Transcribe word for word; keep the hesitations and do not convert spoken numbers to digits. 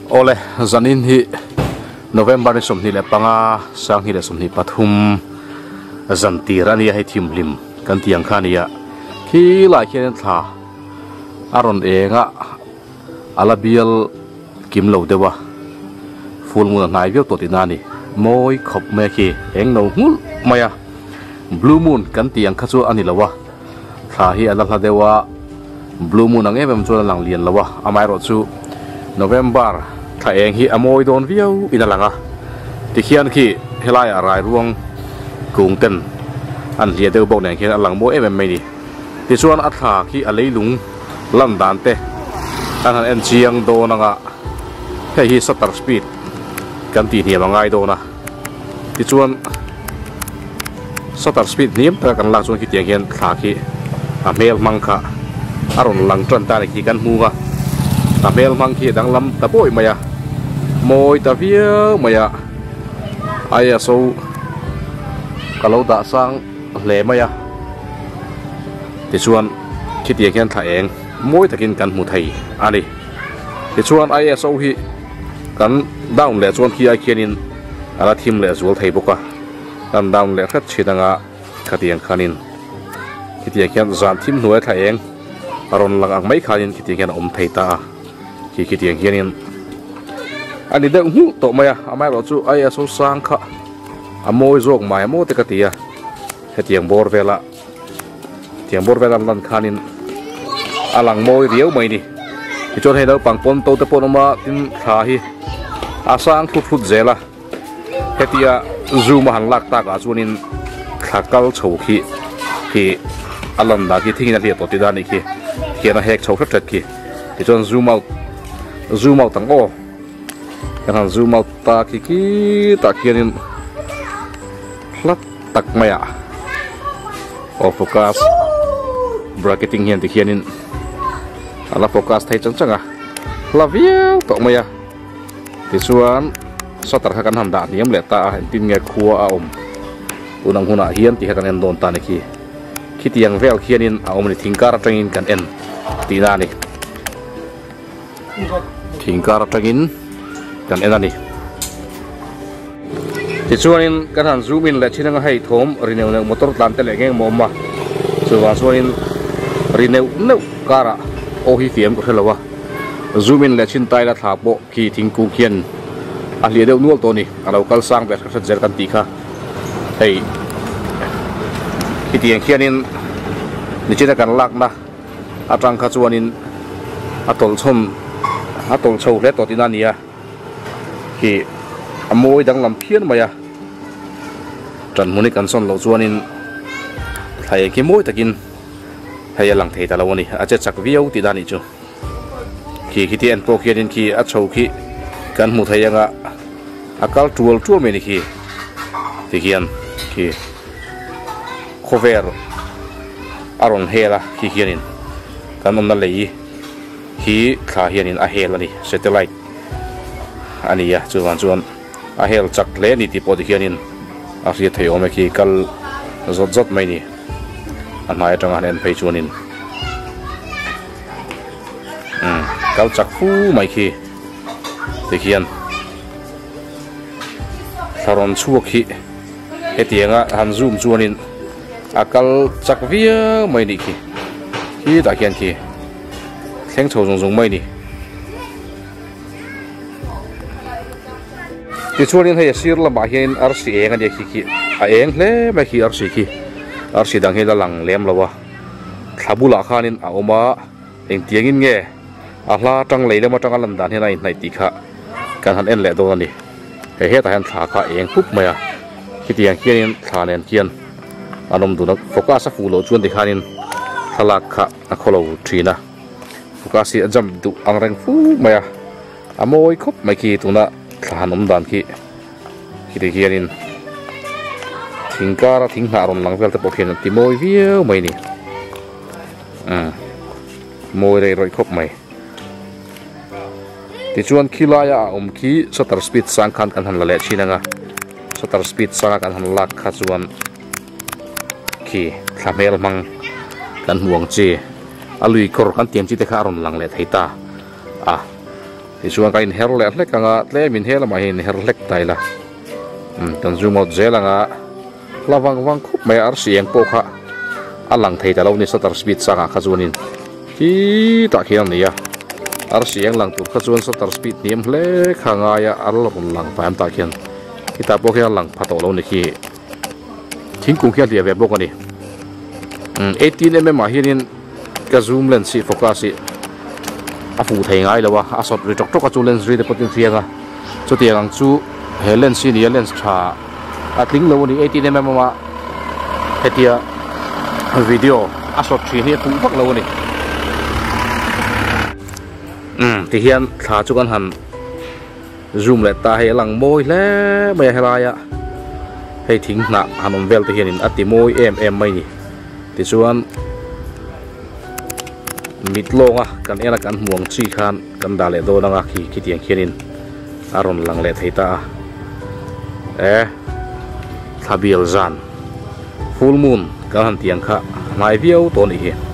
ole zanin hi November ni somni le panga sang hi le somni pathum zantir ani hai thim lim kan tiang khania khi lai khian tha aron enga alabial kim lo dewa full moon nai vio to tinani moi khop me khi eng no ngul maya blue moon kan tiang khachu ani lawa tha hi ala tha dewa blue moon ang em chu lang lian lawa amai ro chu November tha eng hi amoi don vio inalanga ti khian khi helai arai ruang kung ten an lia deu bok neng khian alang mo em em mai ni ti chuan a tha khi a leilung lam dan te an han en chiang do nanga hei hi shutter speed kan ti ni mangai do na ti chuan shutter speed nim ta kan la chuan ki tiang hian tha khi a mel mang kha aron lang tran ta ki kan mu ga a mel mang khi dang lam ta boi maya moi ta via maya aya so kalau da sang le maya ti chuan ki tiang hian tha eng moi takin kan mu thei ani ti chuan aya so hi kan down le chuan khi ai khianin ala thim le zual thei boka kan down le khat chidanga khatiang khanin kitiang khian zan thim hnuai tha eng aron lang ang mai khanin kitiang khian om thei ta ki kitiang khianin ani de hu to maya amai ro chu ai so sang kha amoi jok mai mo te katia hetiang bor vela tiang bor vela lan khanin alang moi riau mai ni ki chon he do pang pon to te pon ma tin kha hi asang thut thut zela hetia zoom han lak ta ka chunin khakal chho khi khi alam da ki thingina le to ti da ni khi khiana hek chho khat ki ti chon zoom out zoom out tang o kan zoom out ta ki ki ta khianin hlat tak maya o focus bracketing hian ti khianin ala focus thai chang changa laviau to maya ti chuan shutter kha kan han da niam le ta tin nge khuwa a om unang huna hian ti kan en don ta ni khi khi tiang vel khianin a om ni thingkar tangin kan en ti na ni thingkar tangin kan en ani ti chuanin kan han zoom in le chinanga hei thom rineu neu motor tlan te le ngeng momma chuwa chuanin rineu neu kara o hi fiam ko thelawa zoom in le chin tai la tha po ki thingku khian a lia deuh nual to ni a local sang be kha zer kan ti kha hei ki tiang khianin ni china kan lak na atang kha chuanin atol chom atol chho le to tina nia ki amoi dang lam phian maya tran muni kan son lo chuanin thai ki moi takin thai lang thei ta lo ni a che chak viau ti da ni chu ki ki ti en po khianin ki a chho ki kan mu thai anga akal tual tual me ni khi ti hian ki cover aron hela ki hianin kan om na lei hi kha hianin a hela ni satellite ani ya chuan chuan a hel chak le ni ti po ti hianin a ri thei ome ki kal zot zot mai ni an mai tanga nen phei chuanin um kal chak fu mai khi ti hian saron chuak hi hetianga han zoom chuanin akal chak via mai ni khi hi ta hian khi thleng chho zung zung mai ni ti chuanin hei sir lama hian ar si eng ani khi khi a eng hle mai khi ar si khi ar si dang he la lang lem lawa thabula khanin a oma eng tiangin nge a hla tang leile ma tang alan dan he nai nai ti kha kan han en le do ani he he ta han tha kha eng pup maya ki tiang khianin thla nen kian anom du na focus a fulo chuan ti khanin thalak kha a kholo thina focus hi ajam du angreng fu maya amoi khop mai ki tuna thlanum dan ki ki ti khianin thingkara thingha ron lang vel te pokhian ti moi viau mai ni um moi rei roi khop mai ti chuan khilaya om khi shutter speed sang khan kan han la le chinanga shutter speed sang kan han lak kha chuan khi thamel mang kan muang che alui kor kan tiam chi te kha ron lang le theita a thì chuan cái her lek lek anga tle min hela ma hin her lek taila um kan zoom out zelanga lawang wang khup mai ar siang po kha alang thei ta lo ni shutter speed sanga khazunin hi ta khian nia ar siang lang tur khazuan shutter speed niam hle khanga ya ar lon lang pam ta khian kita po khian lang phato lo ni khi thingkung khian dia ve bok ani um eighteen millimeter ma hianin ka zoom lens si focus si a fu thei ngai lawa a shot ri tok tok a chu lens ri de potin fianga chu tiang chu he lens si ni lens tha a tling lo ni eighteen millimeter ma hetia video a shot thi ni tung vak lo ni um ti hian tha chu kan han zoom le ta he lang moi hle mai helaya hei thing na hanom vel te hianin ati moi em em mai ni ti chuan mitlonga kan ena kan muang chi khan kan dale do nanga khi khi tiang khianin aron lang le theita e thabil zan full moon kan han tiang kha mai viau to ni hi